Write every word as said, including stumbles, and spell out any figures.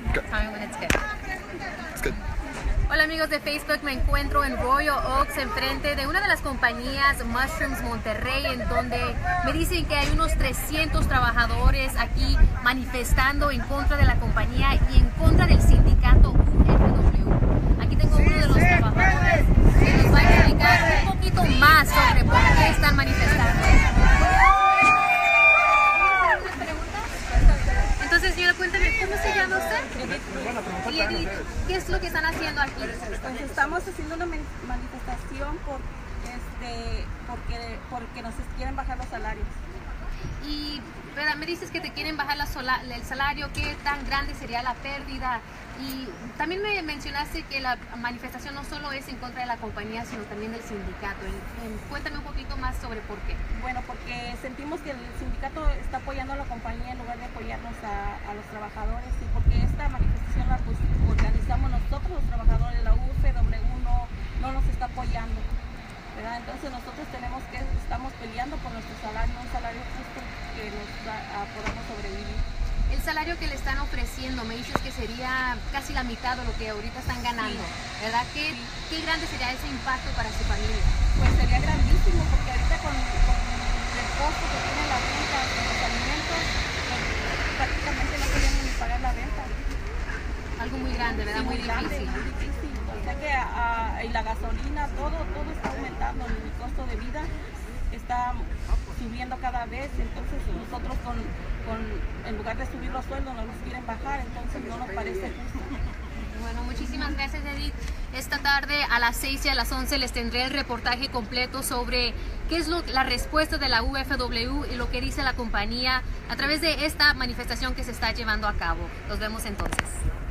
Go. Tell me when it's good. It's good. Hola amigos de Facebook, me encuentro en Royal Oaks, enfrente de una de las compañías Mushrooms Monterrey, en donde me dicen que hay unos trescientos trabajadores aquí manifestando en contra de la compañía y en contra del sindicato U F W. Aquí tengo uno de los trabajadores que nos va a explicar un poquito más sobre por qué están manifestando. Entonces, señora, cuéntame, ¿cómo se llama usted? Y Edith, ¿qué es lo que están haciendo aquí? Pues estamos haciendo una manifestación por, este, porque, porque nos quieren bajar los salarios. Y ¿verdad? Me dices que te quieren bajar la sola, el salario, ¿qué tan grande sería la pérdida? Y también me mencionaste que la manifestación no solo es en contra de la compañía, sino también del sindicato. En, en, cuéntame un poquito más sobre por qué. Bueno, porque sentimos que el sindicato está apoyando a la compañía en lugar de apoyarnos a, a los trabajadores, y porque esta manifestación la pues, organizamos nosotros los trabajadores, la U F W no, no nos está apoyando, ¿verdad? Entonces nosotros tenemos que, estamos peleando por nuestro salario, un salario justo que nos da, a, podamos sobrevivir. El salario que le están ofreciendo, me dices que sería casi la mitad de lo que ahorita están ganando, sí. ¿Verdad? ¿Qué, sí. ¿Qué grande sería ese impacto para su familia? Pues sería grandísimo, porque ahorita con, con el costo que tiene la renta de los alimentos, pues, prácticamente no podemos ni pagar la renta. Algo muy grande, ¿verdad? Sí, muy, muy grande, difícil. Muy difícil. O sea que a, a, y la gasolina, todo, todo está aumentando, el costo de vida está subiendo cada vez, entonces nosotros con, con en lugar de subir los sueldos nos los quieren bajar, entonces no nos parece justo. Bueno, muchísimas gracias, Edith. Esta tarde a las seis y a las once les tendré el reportaje completo sobre qué es lo, la respuesta de la U F W y lo que dice la compañía a través de esta manifestación que se está llevando a cabo. Nos vemos entonces.